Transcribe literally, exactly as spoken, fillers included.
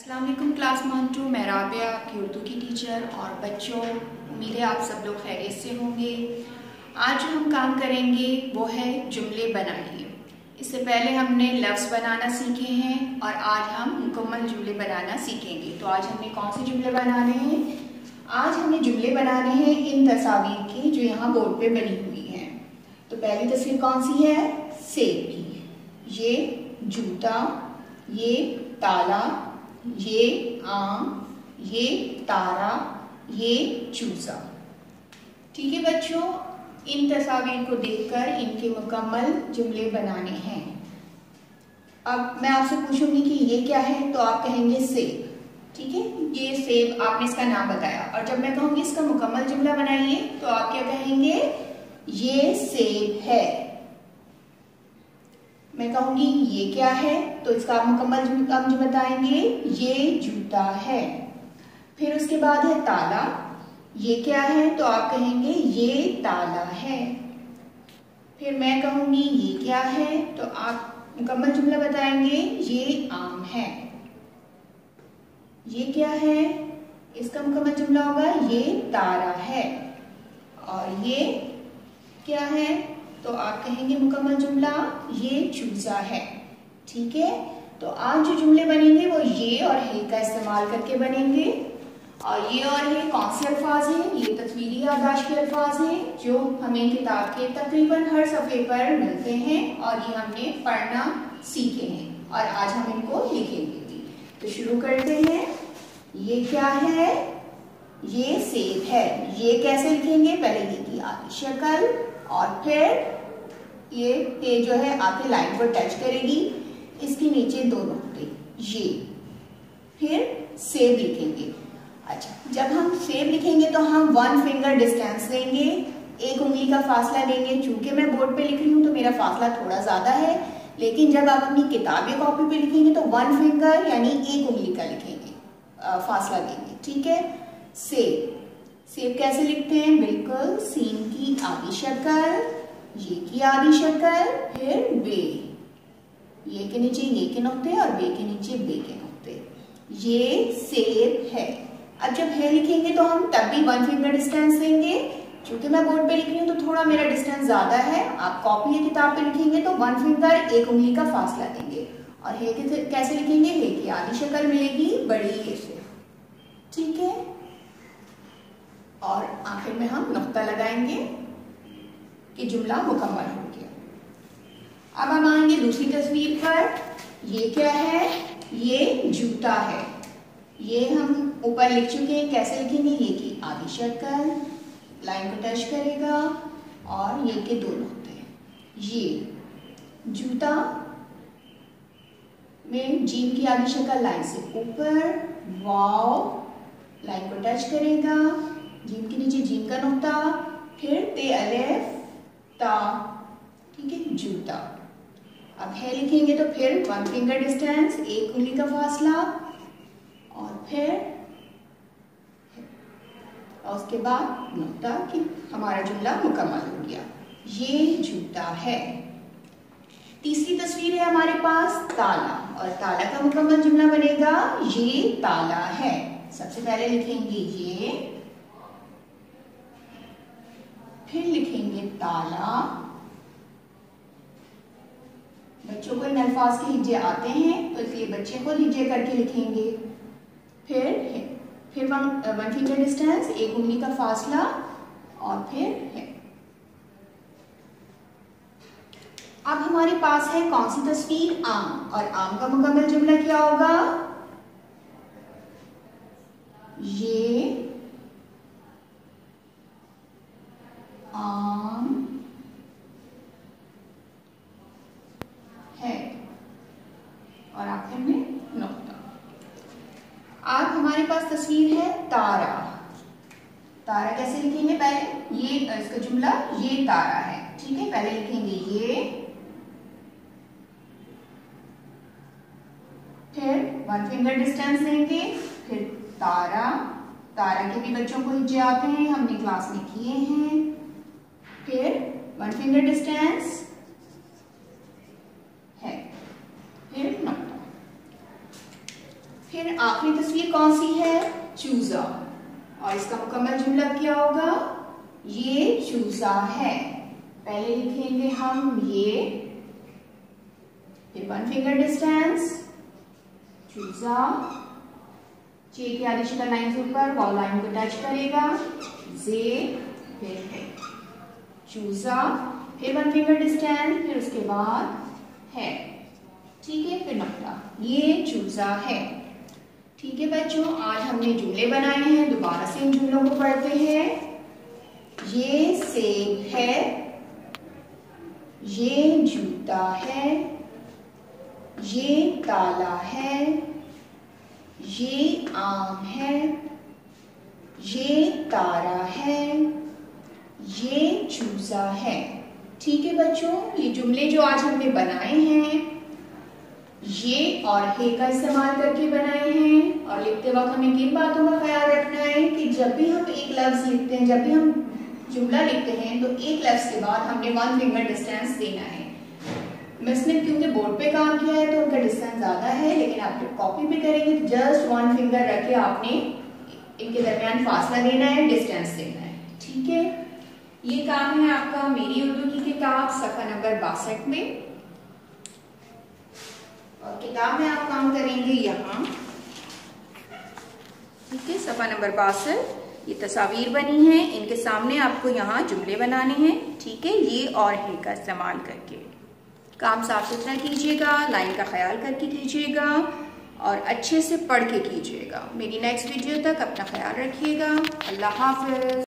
अस्सलाम वालेकुम class one two, मैं राबिया आपकी उर्दू की टीचर। और बच्चों, उम्मीद है आप सब लोग खैरियत से होंगे। आज जो हम काम करेंगे वो है जुमले बनाइए। इससे पहले हमने लफ्ज़ बनाना सीखे हैं और आज हम मुकम्मल जुमले बनाना सीखेंगे। तो आज हमने कौन से जुमले बनाने हैं? आज हमें जुमले बनाने हैं इन तस्वीर की जो यहाँ बोर्ड पे बनी हुई हैं। तो पहली तस्वीर कौन सी है? सेब की। ये जूता, ये ताला, ये आम, ये तारा, ये चूजा। ठीक है बच्चों, इन तस्वीर को देखकर इनके मुकम्मल जुमले बनाने हैं। अब मैं आपसे पूछूंगी कि ये क्या है, तो आप कहेंगे सेब। ठीक है, ये सेब, आपने इसका नाम बताया। और जब मैं कहूंगी इसका मुकम्मल जुमला बनाइए, तो आप क्या कहेंगे? ये सेब है। मैं कहूंगी ये क्या है, तो इसका आप मुकम्मल जुमला मुझे बताएंगे, ये जूता है। फिर उसके बाद है ताला। ये क्या है, तो आप कहेंगे ये ताला है। फिर मैं कहूंगी ये क्या है, तो आप मुकम्मल जुमला बताएंगे, ये आम है। ये क्या है, इसका मुकम्मल जुमला होगा, ये तारा है। और ये क्या है, तो आप कहेंगे मुकम्मल जुमला, ये चूजा है। ठीक है, तो आज जो जुमले बनेंगे वो ये और हे का इस्तेमाल करके बनेंगे। और ये और हे कौन से अल्फाज हैं? ये तस्वीरी याददाश्त के अल्फाज हैं जो हमें किताब के तकरीबन हर सफ़े पर मिलते हैं और ये हमने पढ़ना सीखे हैं और आज हम इनको लिखेंगे भी। तो शुरू करते हैं। ये क्या है? ये सेब है। ये कैसे लिखेंगे? पहले ये की आधी शक्ल और फिर ये ये जो है आके लाइन को टच करेगी, इसके नीचे दो नुक्ते, ये। फिर सेब लिखेंगे। अच्छा, जब हम सेब लिखेंगे तो हम वन फिंगर डिस्टेंस लेंगे, एक उंगली का फासला लेंगे। चूंकि मैं बोर्ड पे लिख रही हूँ तो मेरा फासला थोड़ा ज्यादा है, लेकिन जब आप अपनी किताबी कॉपी पे लिखेंगे तो वन फिंगर यानी एक उंगली का लिखेंगे, फासला लेंगे। ठीक है, सेब। सेब कैसे लिखते हैं? बिल्कुल सीन की आधी शक्ल, ये की आधी शक्ल, फिर बे, ये के नीचे ये के नुक्ते और बे के नीचे बे के नुक्ते। ये सेब है। अब जब है लिखेंगे तो हम तब भी वन फिंगर डिस्टेंस लेंगे। क्योंकि मैं बोर्ड पे लिख रही हूँ तो थोड़ा मेरा डिस्टेंस ज्यादा है। आप कॉपी या किताब पे लिखेंगे तो वन फिंगर एक उंगली का फासला देंगे। और हे कैसे लिखेंगे? हे की आधी शक्ल मिलेगी बड़ी हे से। ठीक है, और आखिर में हम नुक्ता लगाएंगे कि जुमला मुकम्मल हो गया। अब हम आएंगे दूसरी तस्वीर पर। ये क्या है? ये जूता है। ये हम ऊपर लिख चुके हैं। कैसे लिखेंगे? ये की आधी शक्ल, लाइन को टच करेगा और ये के दो नुक्ते। ये जूता में जीम की आधी शक्ल लाइन से ऊपर, वाव, लाइन को टच करेगा, जीम के नीचे जीम का नुक्ता, फिर ते अलिफ ता। ठीक है, जूता। अब है लिखेंगे तो फिर वन फिंगर डिस्टेंस, एक उंगली का फासला और फिर और उसके बाद नुक्ता कि हमारा जुमला मुकम्मल हो गया। ये जूता है। तीसरी तस्वीर है हमारे पास ताला, और ताला का मुकम्मल जुमला बनेगा, ये ताला है। सबसे पहले लिखेंगे ये, फिर लिखेंगे ताला। बच्चों को इन अल्फाज के हिज्जे आते हैं तो इसलिए बच्चे को हिज्जे करके लिखेंगे। फिर है, फिर वन वन फिंगर डिस्टेंस, एक उंगली का फासला और फिर है। अब हमारे पास है कौन सी तस्वीर? आम। और आम का मुकम्मल जुमला क्या होगा? ये आम है और आखिर में नुक्ता। अब हमारे पास तस्वीर है तारा। तारा कैसे लिखेंगे? पहले ये इसका जुमला, ये तारा है। ठीक है, पहले लिखेंगे ये, फिर वन फिंगर डिस्टेंस लेंगे, फिर तारा। तारा के भी बच्चों को हिज्जे आते हैं, हमने क्लास में किए हैं। फिर वन फिंगर डिस्टेंस है, फिर नुक्ता। फिर आखिरी तस्वीर कौन सी है? चूजा। और इसका मुकम्मल जुमला क्या होगा? ये चूजा है। पहले लिखेंगे हम ये, फिर वन फिंगर डिस्टेंस, चूजा, जे की आधी शक्ल लाइन से ऊपर वॉल लाइन को टच करेगा, जे, फिर है चूजा, फिर वन फिंगर डिस्टेंस, फिर उसके बाद है, ठीक है, फिर नकता, ये चूजा है। ठीक है बच्चों, आज हमने जुमले बनाए हैं। दोबारा से इन जुमलों को पढ़ते हैं। ये सेब है, ये जूता है, ये ताला है, ये आम है, ये तारा है, ये चूजा है। ठीक है बच्चों, ये जुमले जो आज हमने बनाए हैं ये और हे का इस्तेमाल करके बनाए हैं। और लिखते वक्त हमें किन बातों का ख्याल रखना है कि जब भी हम एक लफ्ज लिखते हैं, जब भी हम जुमला लिखते हैं, तो एक लफ्ज के बाद हमने वन फिंगर डिस्टेंस देना है। मैंने क्योंकि बोर्ड पे काम किया है तो उनका डिस्टेंस ज्यादा है, लेकिन आप जब कॉपी पे करेंगे तो जस्ट वन फिंगर रख के आपने इनके दरमियान फासला देना है, डिस्टेंस देना है। ठीक है, ये काम है आपका मेरी उर्दू की किताब सफा नंबर बासठ में। और किताब में आप काम करेंगे यहाँ, ठीक है, सफा नंबर बासठ। ये तस्वीर बनी है, इनके सामने आपको यहाँ जुमले बनाने हैं। ठीक है, ये और हे का इस्तेमाल करके काम साफ सुथरा कीजिएगा, लाइन का ख्याल करके कीजिएगा और अच्छे से पढ़ के कीजिएगा। मेरी नेक्स्ट वीडियो तक अपना ख्याल रखिएगा। अल्लाह हाफ़िज़।